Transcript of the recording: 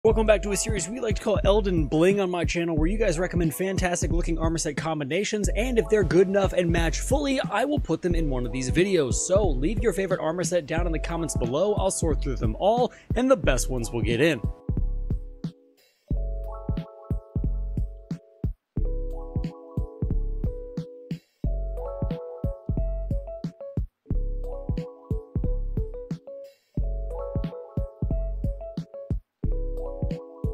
Welcome back to a series we like to call Elden Bling on my channel, where you guys recommend fantastic looking armor set combinations, and if they're good enough and match fully, I will put them in one of these videos. So leave your favorite armor set down in the comments below, I'll sort through them all, and the best ones will get in.